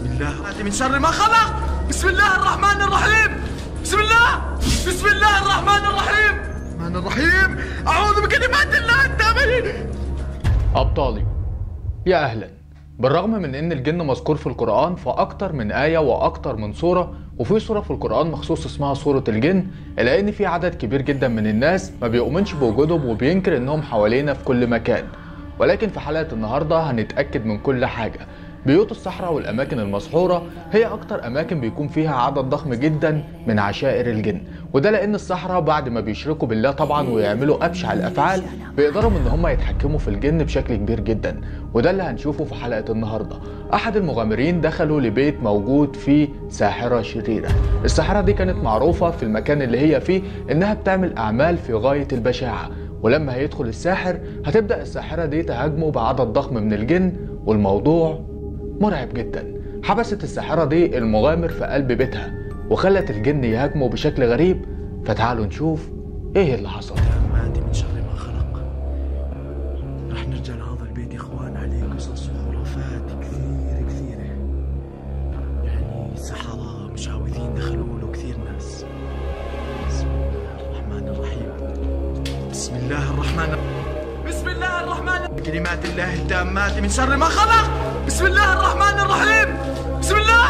بسم الله من شر ما خلق. بسم الله الرحمن الرحيم. بسم الله الرحمن الرحيم. أعوذ بكلمات الله التامة. أبطالي يا أهلا. بالرغم من ان الجن مذكور في القرآن في اكتر من آية واكتر من سورة، وفي سورة في القرآن مخصوص اسمها سورة الجن، الا ان في عدد كبير جدا من الناس ما بيؤمنش بوجودهم وبينكر انهم حوالينا في كل مكان. ولكن في حلقة النهاردة هنتأكد من كل حاجة. بيوت الصحراء والأماكن المسحورة هي أكتر أماكن بيكون فيها عدد ضخم جدا من عشائر الجن، وده لأن الصحراء بعد ما بيشركوا بالله طبعا ويعملوا أبشع الأفعال بيقدروا إن هم يتحكموا في الجن بشكل كبير جدا، وده اللي هنشوفه في حلقة النهاردة. أحد المغامرين دخلوا لبيت موجود فيه ساحرة شريرة. الساحرة دي كانت معروفة في المكان اللي هي فيه إنها بتعمل أعمال في غاية البشاعة، ولما هيدخل الساحر هتبدأ الساحرة دي تهاجمه بعدد ضخم من الجن، والموضوع مرعب جدا. حبست الساحرة دي المغامر في قلب بيتها وخلت الجن يهاجموا بشكل غريب، فتعالوا نشوف ايه اللي حصل. ماتي من شر ما خلق. رح نرجع لهذا البيت يا اخوان، عليه قصص وخرافات كثيرة. يعني السحرة مشعوذين دخلوا له كثير ناس. بسم الله الرحمن الرحيم. بسم الله الرحمن بكلمات الله التامات من شر ما خلق. بسم الله الرحمن الرحيم. بسم الله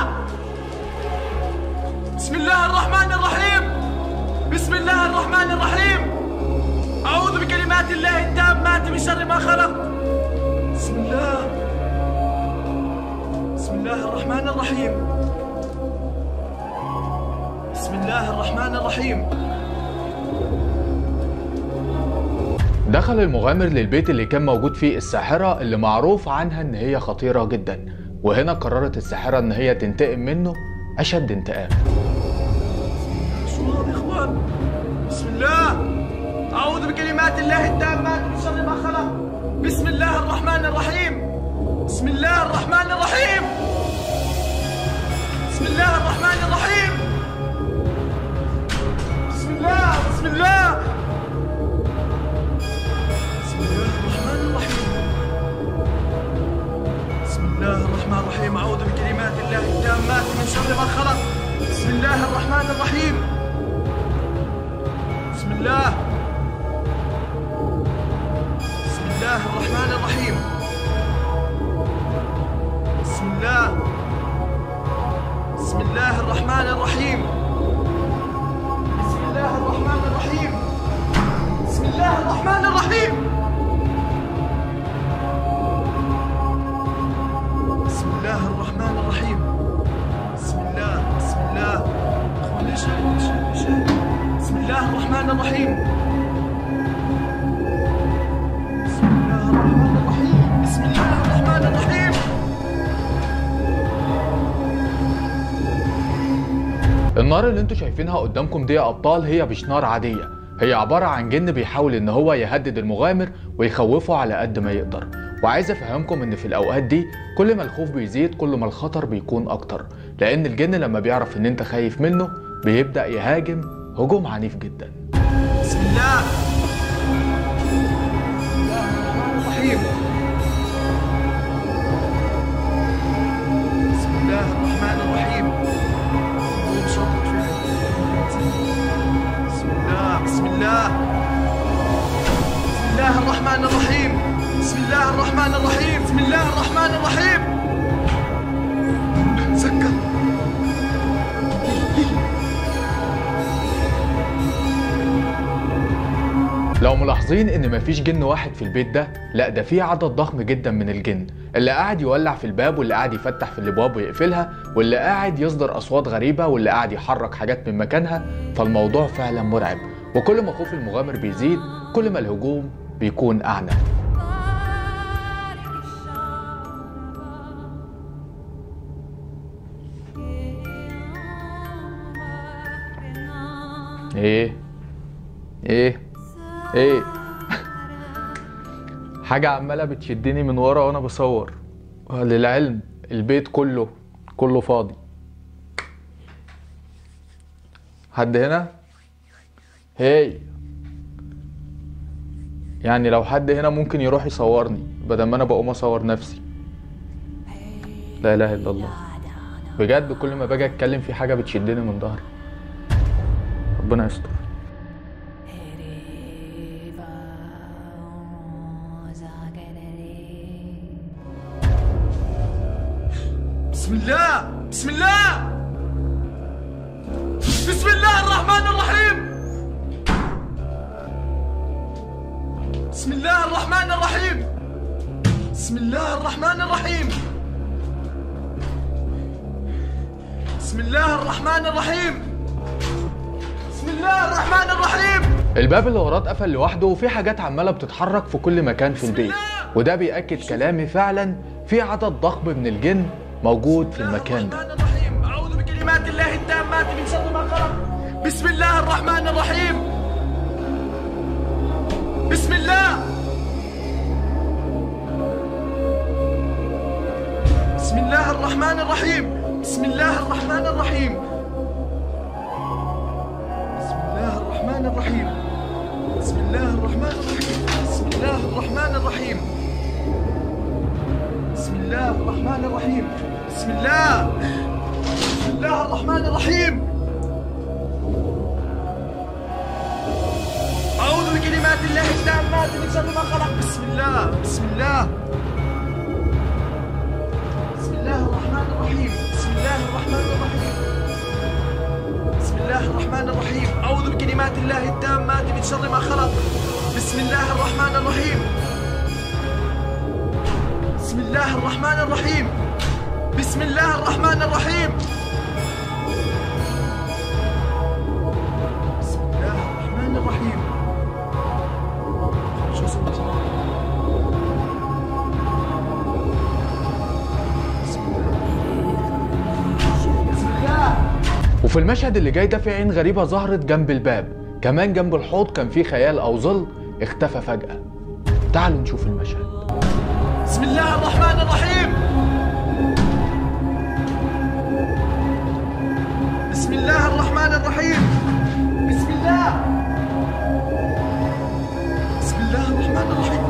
الرحمن الرحيم. أعوذ بكلمات الله التامات من شر ما خلق. بسم الله الرحمن الرحيم. بسم الله الرحمن الرحيم. دخل المغامر للبيت اللي كان موجود فيه الساحرة اللي معروف عنها ان هي خطيرة جدا، وهنا قررت الساحرة ان هي تنتقم منه اشد انتقام. شو هذا يا اخوان؟ بسم الله. اعوذ بكلمات الله التامات من شر ما خلق. بسم الله الرحمن الرحيم. بسم الله الرحمن الرحيم. بسم الله الرحمن الرحيم. بسم الله بسم الله الرحمن الرحيم. أعوذ بكلمات الله التامات من شر ما خلق. بسم الله الرحمن الرحيم. بسم الله الرحمن الرحيم. بسم الله الرحمن الرحيم. بسم الله الرحمن الرحيم. بسم الله الرحمن الرحيم. بسم الله الرحمن الرحيم. بسم الله اخوان ليش بسم الله الرحمن الرحيم. بسم الله الرحمن الرحيم. بسم الله الرحمن الرحيم. النار اللي انتوا شايفينها قدامكم دي يا ابطال هي مش نار عادية، هي عبارة عن جن بيحاول ان هو يهدد المغامر ويخوفه على قد ما يقدر. وعايز افهمكم ان في الاوقات دي كل ما الخوف بيزيد كل ما الخطر بيكون اكتر، لان الجن لما بيعرف ان انت خايف منه بيبدأ يهاجم هجوم عنيف جدا. بسم الله الرحمن الرحيم. بسم الله الرحمن الرحيم. بسم الله الرحمن الرحيم. بسم الله الرحمن الرحيم. بسم الله الرحمن الرحيم. سكر. لو ملاحظين ان مفيش جن واحد في البيت ده، لا ده في عدد ضخم جدا من الجن، اللي قاعد يولع في الباب واللي قاعد يفتح في الابواب ويقفلها واللي قاعد يصدر اصوات غريبة واللي قاعد يحرك حاجات من مكانها. فالموضوع فعلا مرعب، وكل ما خوف المغامر بيزيد كل ما الهجوم بيكون اعنف. ايه حاجة عمالة بتشدني من ورا وانا بصور. للعلم البيت كله فاضي. حد هنا؟ يعني لو حد هنا ممكن يروح يصورني بدل ما انا بقوم اصور نفسي. لا اله الا الله. بجد كل ما باجي اتكلم في حاجه بتشدني من ظهري. ربنا يستر. بسم الله بسم الله بسم الله الرحمن الرحيم. بسم الله الرحمن الرحيم. بسم الله الرحمن الرحيم. بسم الله الرحمن الرحيم. بسم الله الرحمن الرحيم. الباب اللي وراه اتقفل لوحده وفي حاجات عماله بتتحرك في كل مكان في البيت، وده بيأكد كلامي، فعلا في عدد ضخم من الجن موجود في المكان ده. أعوذ بكلمات الله التامات من شر ما خلق. بسم الله الرحمن الرحيم. بسم الله. بسم الله الرحمن الرحيم. بسم الله الرحمن الرحيم. بسم الله الرحمن الرحيم. بسم الله الرحمن الرحيم. بسم الله الرحمن الرحيم. بسم الله الرحمن الرحيم. بسم الله. بسم الله الرحمن الرحيم. أعوذ بكلمات الله التامات من شر ما خلق. بسم الله. بسم الله. بسم الله الرحمن الرحيم. بسم الله الرحمن الرحيم. بسم الله الرحمن الرحيم. أعوذ بكلمات الله التامات من شر ما خلق. بسم الله الرحمن الرحيم. بسم الله الرحمن الرحيم. بسم الله الرحمن الرحيم. بسم الله الرحمن الرحيم. شو اسمه؟ بسم الله. وفي المشهد اللي جاي ده في عين غريبه ظهرت جنب الباب، كمان جنب الحوض كان في خيال او ظل اختفى فجأة. تعالوا نشوف المشهد. بسم الله الرحمن الرحيم. بسم الله الرحمن الرحيم. بسم الله. بسم الله الرحمن الرحيم.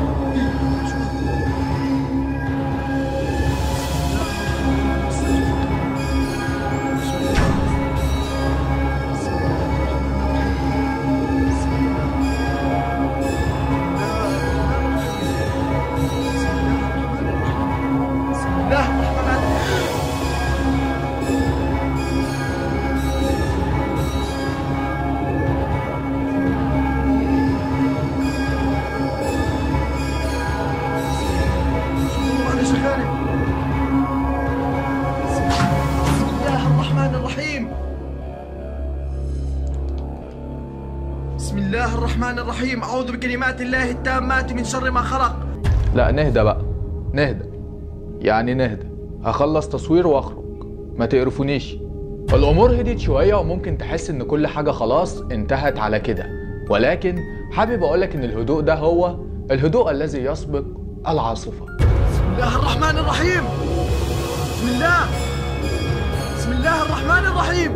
بسم الله الرحمن الرحيم. أعوذ بكلمات الله التامات من شر ما خلق. لا نهدى بقى، نهدى، يعني نهدى. هخلص تصوير واخرج، ما تقرفونيش. الامور هديت شويه وممكن تحس ان كل حاجه خلاص انتهت على كده، ولكن حابب اقولك ان الهدوء ده هو الهدوء الذي يسبق العاصفه. بسم الله الرحمن الرحيم. بسم الله. بسم الله الرحمن الرحيم.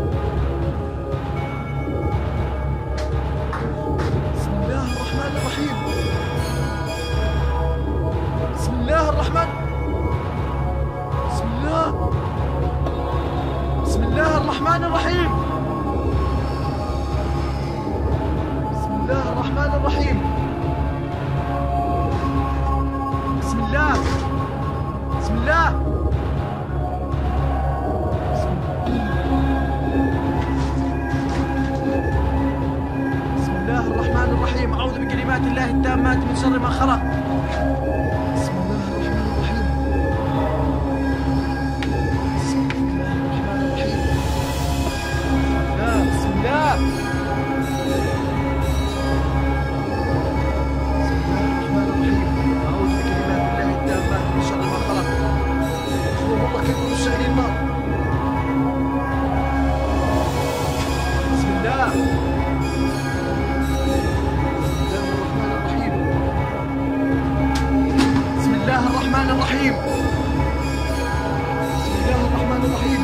بسم الله الرحمن الرحيم. بسم الله الرحمن. بسم الله. بسم الله الرحمن الرحيم. بسم الله الرحمن الرحيم. بسم الله. بسم الله. بسم الله الرحمن الرحيم. أعوذ بكلمات الله التامات من شر ما خلق. بسم الله الرحمن الرحيم. بسم الله الرحمن الرحيم. بسم الله. بسم الله الرحمن الرحيم. أعوذ بكلمات الله التامات من شر ما خلق. والله كيف الشهر الماضي. بسم الله. بسم الله الرحمن الرحيم. بسم الله الرحمن الرحيم.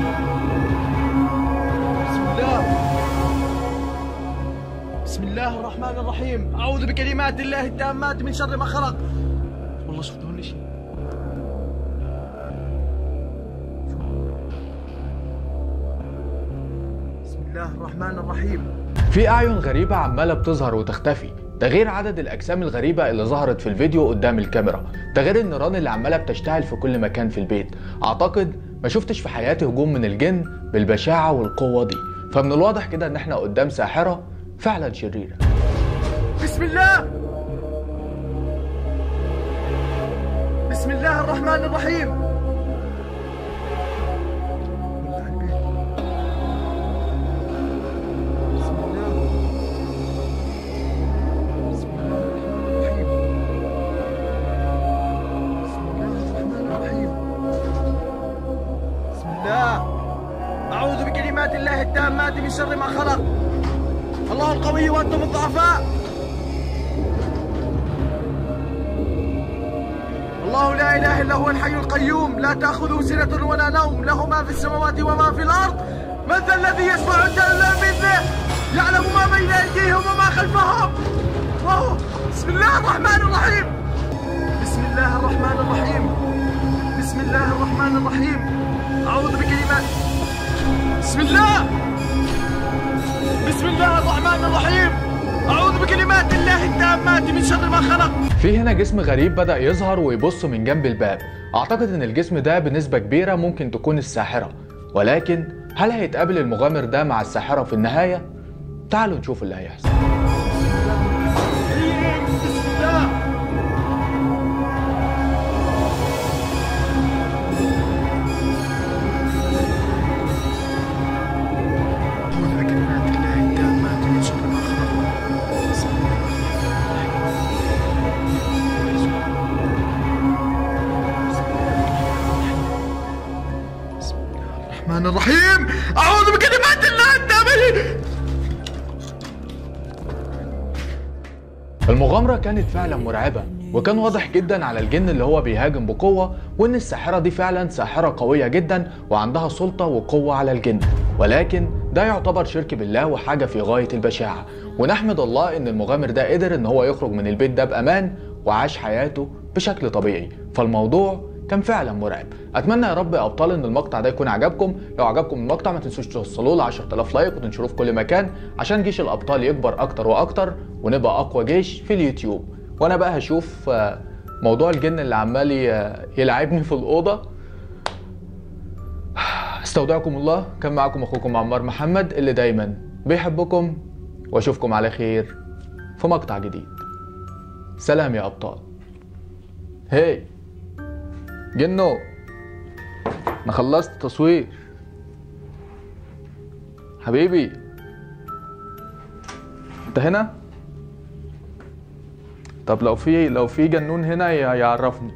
بسم الله. بسم الله الرحمن الرحيم. أعوذ بكلمات الله التامات من شر ما خلق. والله شفت هون شيء. الله الرحمن الرحيم. في أعين غريبة عمالة بتظهر وتختفي، ده غير عدد الأجسام الغريبة اللي ظهرت في الفيديو قدام الكاميرا، ده غير النيران اللي عمالة بتشتعل في كل مكان في البيت. أعتقد ما شفتش في حياتي هجوم من الجن بالبشاعة والقوة دي، فمن الواضح كده إن احنا قدام ساحرة فعلا شريرة. بسم الله، بسم الله الرحمن الرحيم. أعوذ بكلمات الله التامات من شر ما خلق. الله القوي وأنتم الضعفاء. الله لا إله إلا هو الحي القيوم، لا تأخذه سنة ولا نوم، له ما في السماوات وما في الأرض. من ذا الذي يشفع عنده إلا بإذنه، يعلم ما بين أيديهم وما خلفهم. بسم الله الرحمن الرحيم. بسم الله الرحمن الرحيم. بسم الله الرحمن الرحيم. أعوذ بكلمات، بسم الله، بسم الله الرحمن الرحيم. أعوذ بكلمات الله التامات من شر ما خلق. في هنا جسم غريب بدأ يظهر ويبص من جنب الباب. أعتقد إن الجسم ده بنسبة كبيرة ممكن تكون الساحرة، ولكن هل هيتقابل المغامر ده مع الساحرة في النهاية؟ تعالوا نشوف اللي هيحصل. بسم الله. الرحمن الرحيم. أعوذ بكلمات الله التامة. المغامرة كانت فعلا مرعبة، وكان واضح جدا على الجن اللي هو بيهاجم بقوة، وإن الساحرة دي فعلا ساحرة قوية جدا وعندها سلطة وقوة على الجن، ولكن ده يعتبر شرك بالله وحاجة في غاية البشاعة. ونحمد الله إن المغامر ده قدر إن هو يخرج من البيت ده بأمان وعاش حياته بشكل طبيعي، فالموضوع كان فعلا مرعب. اتمنى يا رب يا ابطال ان المقطع ده يكون عجبكم. لو عجبكم المقطع ما تنسوش توصلوه ل 10000 لايك وتنشروه في كل مكان عشان جيش الابطال يكبر اكتر واكتر ونبقى اقوى جيش في اليوتيوب. وانا بقى هشوف موضوع الجن اللي عمال يلعبني في الاوضه. استودعكم الله، كان معكم اخوكم عمار محمد اللي دايما بيحبكم، واشوفكم على خير في مقطع جديد. سلام يا ابطال. هي جنو، انا خلصت تصوير حبيبي. انت هنا؟ طب لو في جنون هنا يعرفني.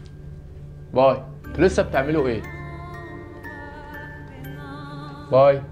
باي. انتوا لسه بتعملوا ايه؟ باي.